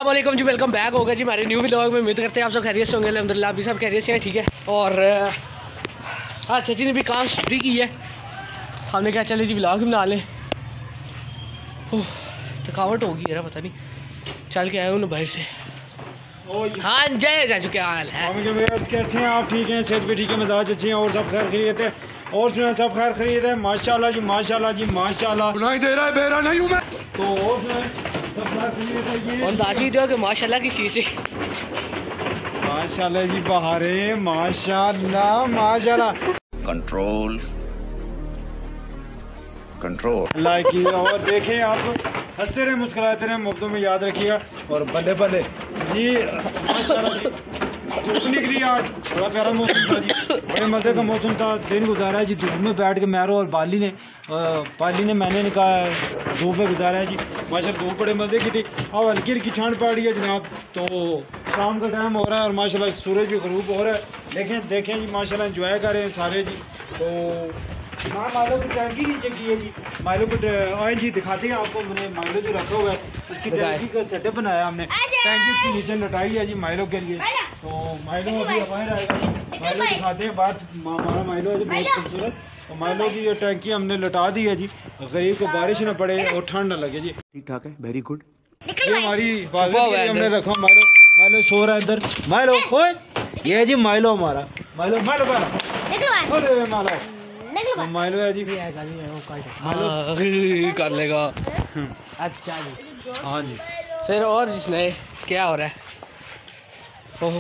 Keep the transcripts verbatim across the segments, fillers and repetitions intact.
वालेकुम जी, welcome back होगा जी हमारे न्यू व्लॉग में। उम्मीद करते हैं आप सब खैरियत से होंगे। अल्हम्दुलिल्लाह अभी सब खैरियत से हैं, ठीक है। और हाँ, चाची ने भी काम फ्री की है। हमने क्या चले जी व्लॉग बना लें। थकावट होगी यार, पता नहीं चल के आए हूँ ना बाहर से। हाँ जय चाचू, क्या हाल है? कैसे हैं आप? ठीक हैं, सेहत भी ठीक है, मिजाज अच्छे हैं और सब खैर खैरियत है। और सुना सब खैर खैरियत है, माशाल्लाह जी माशाल्लाह जी माशाल्लाह। सुनाई दे रहा है, बेरा नहीं हूँ मैं तो। और सुना सब खैर खैरियत है। ये दादी जो कि माशाल्लाह की चीज़ है। माशाल्लाह जी बहारे, माशाल्लाह माशाल्लाह। कंट्रोल कंट्रोल अल्लाह की। और देखें आप हंसते रहे मुस्कुराते रहे, मुफ्तों में याद रखिएगा। और बल्ले बल्ले जी माशाल्लाह जी धूप निकली आज, बड़ा प्यारा मौसम था जी, बड़े मज़े का मौसम था। दिन गुजारा है जी धूप में बैठ के। मैरो और बाली ने बाली ने मैंने कहा धूप में गुजारा है जी माशाल्लाह। धूप बड़े मज़े की थी। अब हल्की हल्की ठंड पड़ रही है जनाब, तो शाम का टाइम हो रहा है और माशाल्लाह सूरज भी ग़रूब हो रहा है। लेकिन देखें जी माशाल्लाह एंजॉय कर रहे हैं सारे जी। तो हाँ, माइलो की टैंकी नीचे की है जी। माइलो को आए जी दिखाते हैं आपको। मैंने माइलो जो रखा हुआ है उसकी टैंकी का सेटअप बनाया हमने। टैंकी उसके नीचे लटाई है जी माइलो के लिए। तो माइलो अभी बाहर आएगा, माइलो दिखाते हैं बात। हमारा माइलो है जी बहुत खूबसूरत। तो माइलो की ये टैंकी हमने लटा दी है जी, गरीब को बारिश ना पड़े और ठंड ना लगे जी। ठीक ठाक है, वेरी गुड। ये हमारी हमने रखा। माइलो माइलो सो रहा है इधर। माइलो ओए, ये है जी माइलो हमारा। माइलो माइलो माइलो माइलो है जी, कर लेगा। अच्छा जी, हाँ जी। फिर और जिसने क्या हो रहा है? ओह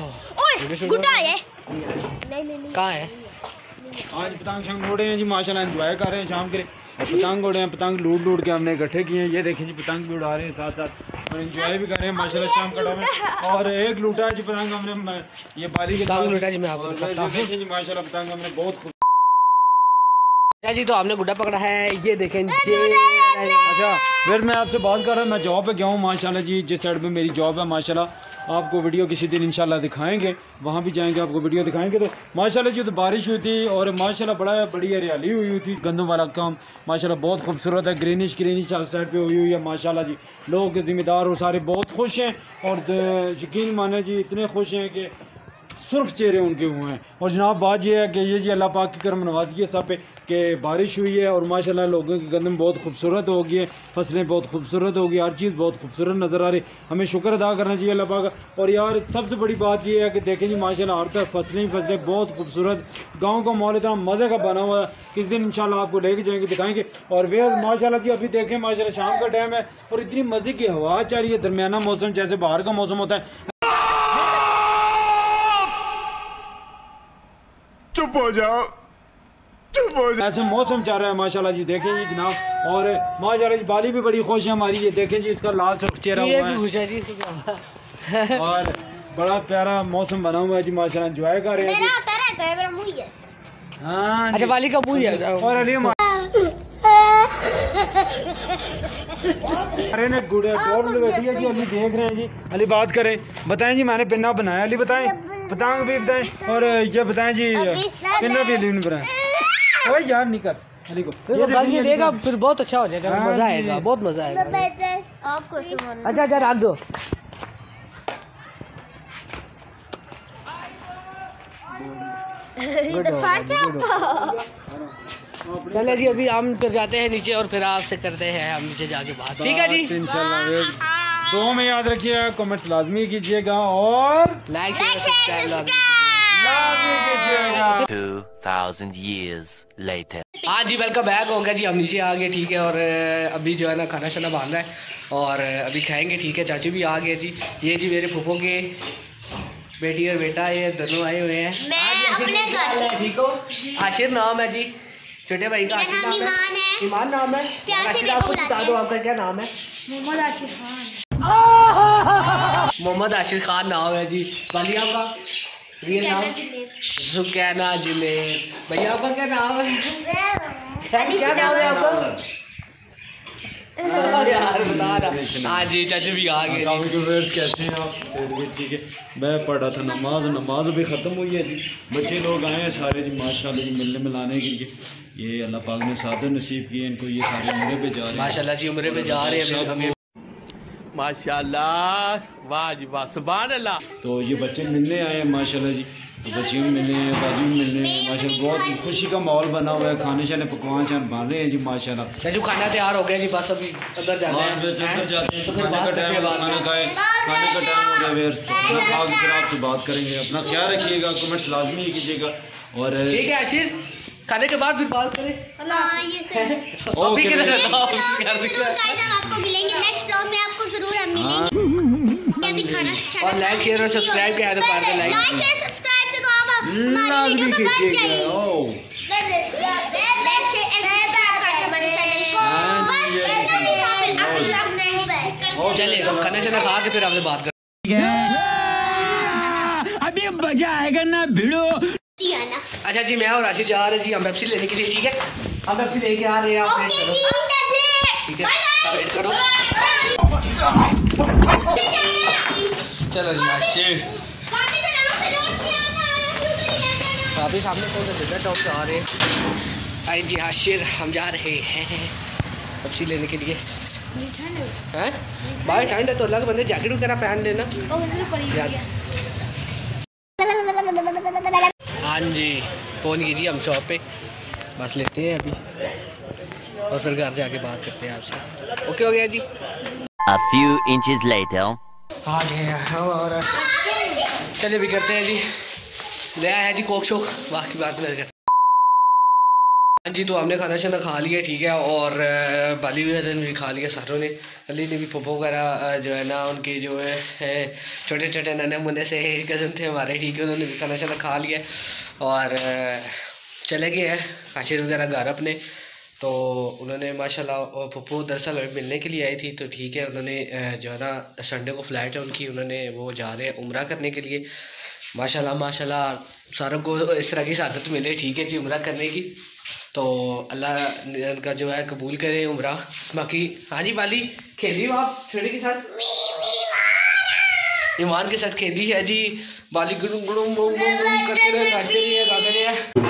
कहाँ है? आज पतंग शंग उड़े हैं जी माशाल्लाह, एंजॉय कर रहे हैं शाम के लिए। और पतंग उड़े हैं, पतंग लूट लूट के हमने इकट्ठे किए हैं। ये देखें जी पतंग भी उड़ा रहे हैं साथ साथ और एंजॉय भी कर रहे हैं माशाल्लाह शाम का टाइम है। और एक लूटा है जी पतंग हमने, ये बाली के पतंग लूटा जी। मैं आपको देखें जी माशाल्लाह पतंग हमने बहुत खूब जी। तो आपने गुड्डा पकड़ा है, ये देखें जी। अच्छा फिर मैं आपसे बात कर रहा हूँ, मैं जॉब पे गया हूँ माशाल्लाह जी। जिस साइड में मेरी जॉब है माशाल्लाह, आपको वीडियो किसी दिन इंशाल्लाह दिखाएंगे, वहाँ भी जाएंगे आपको वीडियो दिखाएंगे। तो माशाल्लाह जी तो बारिश हुई थी और माशाल्लाह बड़ा बड़ी हरियाली हुई हुई थी। गंदों वाला काम माशाल्लाह बहुत खूबसूरत है, ग्रीनिश ग्रीनिश साइड पे हुई हुई है माशाल्लाह जी। लोग ज़िम्मेदार और सारे बहुत खुश हैं और यकीन माने जी इतने खुश हैं कि सुर्ख चेहरे उनके हुए हैं। और जनाब बात यह है कि ये जी अल्लाह पाक की करम नवाज़ी है सब पे कि बारिश हुई है और माशाल्लाह लोगों की गंदम बहुत खूबसूरत हो गई है, फसलें बहुत खूबसूरत हो गई, हर चीज़ बहुत खूबसूरत नज़र आ रही। हमें शुक्र अदा करना चाहिए अल्लाह पाक का। और यार सबसे बड़ी बात यह है कि देखें जी माशाल्लाह हर तरफ फसलें ही फसलें बहुत खूबसूरत। गाँव का माहौल इतना मज़े का बना हुआ है, किस दिन इंशाल्लाह आपको लेके जाएंगे दिखाएंगे। और वे माशाल्लाह जी अभी देखें माशाल्लाह शाम का टाइम है और इतनी मज़े की हवा चल रही है, दरमियाना मौसम जैसे बाहर का मौसम होता है। चुप हो जाओ, चुप हो जाओ। ऐसे मौसम चल रहा है माशाल्लाह जी। देखें जी जनाब, और माशाल्लाह जी बाली भी बड़ी खुश है हमारी। ये देखें जी इसका लाल सुर्ख चेहरा हुआ है और बड़ा प्यारा मौसम बना हुआ है जी माशाल्लाह, एंजॉय कर रहे हैं। हाँ अच्छा बाली का मुँह है। और अली अरे ने गुड़े टॉप बैठी है जी, अली देख रहे हैं जी। अली बात करें, बताएं जी मैंने पिन्ना बनाया। अली बताएं, पतंग भी बताएं और ये बताएं जी पिन्ना भी अली ने बनाया। ओए यार नहीं कर अली को ये ये देगा फिर बहुत अच्छा हो जाएगा, मजा आएगा, बहुत मजा आएगा। अच्छा अच्छा रख दो। चले जी अभी हम फिर जाते हैं नीचे और फिर आपसे करते हैं हम नीचे जाके बात, ठीक है जी इंशाल्लाह। दो में याद रखिए, कमेंट्स लाजमी कीजिएगा और लाइक शेयर सब्सक्राइब कीजिएगा। two thousand years later. हाँ जी वेलकम बैक हो गया जी, हम नीचे आ गए, ठीक है। और अभी जो है ना खाना शाना बांध रहा है और अभी खाएंगे, ठीक है। चाचू भी आ गए जी। ये जी मेरे फूफो के बेटी और बेटा, ये दोनों आए हुए हैं। ठीक हो? आशिर नाम है जी छोटे भाई का। आशिर नाम है, ईमान नाम है। आशिर आपको बता दो आपका क्या नाम है? मोहम्मद आशिर खान। मोहम्मद आशिर खान नाम है जी। बाली आपका रियल नाम? सुकैना जुनैद। भैया आपका क्या नाम है? क्या नाम है आपका? यार बता रहा। हाँ जी चाचू भी आ गए। कैसे हैं आप? ठीक है। मैं पढ़ रहा था नमाज, नमाज भी ख़त्म हुई है जी। बच्चे लोग आए हैं सारे जी माशाल्लाह जी मिलने मिलाने के लिए। ये अल्लाह पाक ने सादर नसीब किए इनको, ये सारे उम्रे पे जा रहे हैं माशाल्लाह जी, उम्रे पे जा रहे हैं। हमें माशाल्लाह, वाह जी वाह, सुभान अल्लाह। तो ये बच्चे मिलने आए हैं माशाल्लाह जी, तो बच्चे भी मिलने हैं, बाजू भी मिलने हैं माशाल्लाह। बहुत ही खुशी का माहौल बना हुआ है, खाने शाने पकवान शान बन रहे हैं जी माशाल्लाह। जो खाना तैयार हो गया जी, बस अभी अंदर जाते हैं। बस अंदर जाते हैं, तो फिर खाने का बात करते टाइम, हैं, खाना खाए, खाने का टाइम हो रहा है। फिर खा के फिर आपसे बात करेंगे। अपना ख्याल रखिएगा, कमेंट्स लाजमी कीजिएगा। और ठीक है आशिर, खाने के बाद फिर बात करें। हाँ, ये सही है। ओके आपको मिलेंगे नेक्स्ट ब्लॉग में, आपको जरूर हम मिलेंगे। अभी खाना और लाइक शेयर और सब्सक्राइब क्या है तो कर दे लाइक लाइक शेयर सब्सक्राइब से तो आप हमारी वीडियो को बच जाइए। ओ लाइक शेयर एंड सब्सक्राइब कर हमारे चैनल को। बस इतना ही था, फिर अगले ब्लॉग में ही बैठ चलिए खाना शाना खा के फिर आपसे बात कर। अभी मजा आएगा ना भिड़ो। अच्छा जी, मैं और आशिष जा रहे जी हम पेप्सी लेने के लिए। ठीक है, हम पेप्सी लेके आ रहे हैं, आप वेट करो। ठीक है, आप वेट करो। चलो जी आशिष, अभी सामने कौन सा जगह टॉप आ रहे हैं। आई जी आशिर, हम जा रहे हैं पेप्सी लेने के लिए। हैं बाहर ठंड है तो अलग बंदे जैकेट वगैरह पहन लेना। हाँ जी, पहुँच गई जी हम शॉप पे, बस लेते हैं अभी और फिर घर जाके बात करते हैं आपसे। ओके हो गया जी। A few inches later. आ गए हैं हम और चलिए भी करते हैं जी। नया है जी कोक शोक, बाकी बात में करते। हाँ जी, तो हमने खाना शाना खा लिया ठीक है, और बाली वगैरह भी खा लिया सारों ने। अली ने भी पप्पो वगैरह जो है ना, उनके जो है छोटे छोटे नन्हे मुन्ने से कज़न थे हमारे ठीक है, उन्होंने भी खाना शाना खा लिया और चले गए हैं आशिर वगैरह घर अपने। तो उन्होंने माशाल्लाह पप्पो दरअसल मिलने के लिए आई थी, तो ठीक है उन्होंने जो है ना संडे को फ़्लाइट है उनकी, उन्होंने वो जा रहे हैं उम्रा करने के लिए। माशाल्लाह माशाल्लाह सारों को इस तरह की सादत मिले ठीक है जी उम्रा करने की, तो अल्लाह उनका जो है कबूल करे उम्रा। बाकी हाँ जी, बाली खेली हो आप छोटे के साथ, ईमान के साथ खेली है जी। बाली गुड़ुम गुड़ुम गुड़ुम गुड़ुम करते रहे, नाचते रहे, गाते रहे।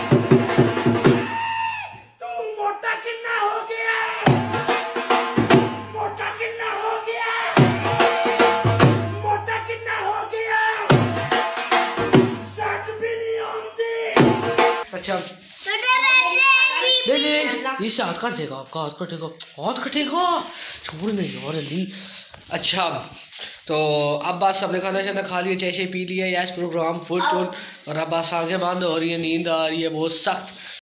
अच्छा नहीं नहीं, इससे हाथ काट देगा आपका, हाथ कटेगा, हाथ कटेगा, छोड़ नहीं यार अली। अच्छा तो अब बस हमने खाना शाना खा लिया, चाय शाय पी लिया, यस प्रोग्राम फुल टूल, और अब बस आगे बंद हो रही है, नींद आ रही है बहुत सख्त।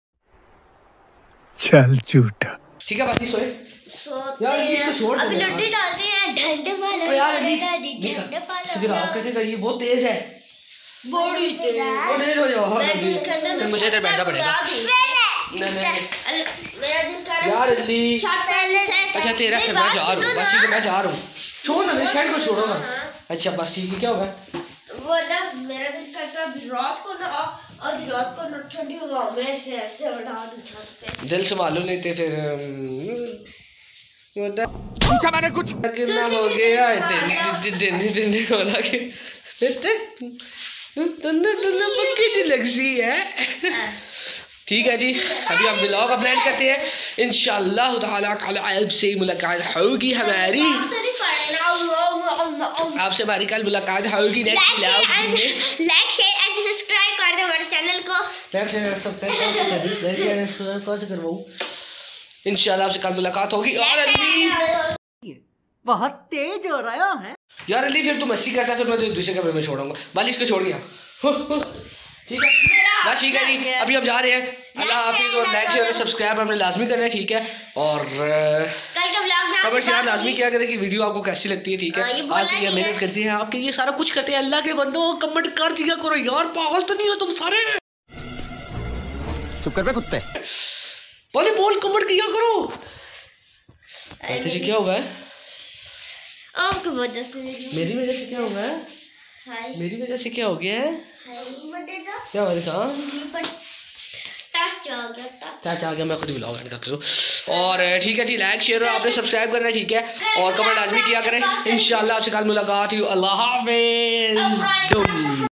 चल झूठा। ठीक है बाकी सोए यार, इसको छोड़ दो। अभी लड्डू डालते हैं ढंडे वाले यार अली ढंडे वाले सिगर हाथ कटेगा, ये बहुत तेज है। बड़ी तेज ओ नहीं हो जाओ, फिर मुझे इधर बैठना पड़ेगा। नहीं नहीं मेरा दिल कर यार अली, अच्छा तेरा फिर मैं जा रहा हूँ, बस ठीक है मैं जा रहा हूँ, छोड़ ना मेरे शर्ट को छोड़ो ना। अच्छा बस ठीक है, क्या होगा वो ना मेरा दिल करता है रात को ना, और रात को ना ठंडी हवा में ऐसे ऐसे उड़ा दूं छत पे। दिल संभालो नहीं तो फिर पूछा मैंने कुछ कितना हो गया दिन दिन को लगे तन्ने तन्ने पक्की सी लगती है। ठीक है जी, अभी हम ब्लॉग अपलोड करते हैं इंशाअल्लाह ताला, कल आपसे मुलाकात होगी हमारी, आपसे हमारी कल मुलाकात होगी नेक्स्ट ब्लॉग में। लाइक शेयर एंड सब्सक्राइब कर दो हमारे चैनल को। लाइक शेयर सब्सक्राइब कैसे करवाऊं, इंशाअल्लाह आपसे कल मुलाकात होगी। और अली बहुत तेज हो रहा है यार, अली फिर तुम मस्ती करता, फिर मैं तो दूसरे कमरे में छोड़ूंगा। बाली इसको छोड़ गया ठीक है बस ठीक है जी, अभी हम जा रहे हैं। अल्लाह हाफिज़, और लाइक शेयर और सब्सक्राइब हमने लाजमी करना है ठीक है, और कल का व्लॉग कमेंट यार लाजमी क्या करें कि वीडियो आपको कैसी लगती है ठीक है। आपके लिए मेहनत करती है, आपके लिए सारा कुछ करते हैं, अल्लाह के बंदो कमेंट कर दिया करो यार, पागल तो नहीं हो तुम सारे। चुप कर बे कुत्ते, बोले बोल कमेंट किया करो। क्या होगा आपकी वजह से, मेरी वजह से क्या होगा, मेरी वजह से क्या हो गया है, क्या हुआ दिखा, टच आ गया, मैं खुद ही ब्लॉग ऐड करता हूँ। और ठीक है जी, लाइक शेयर और आपने सब्सक्राइब करना है ठीक है, और कमेंट लाजमी किया करें। इंशाल्लाह आपसे कल मुलाकात हुई। अल्लाह हाफिज़।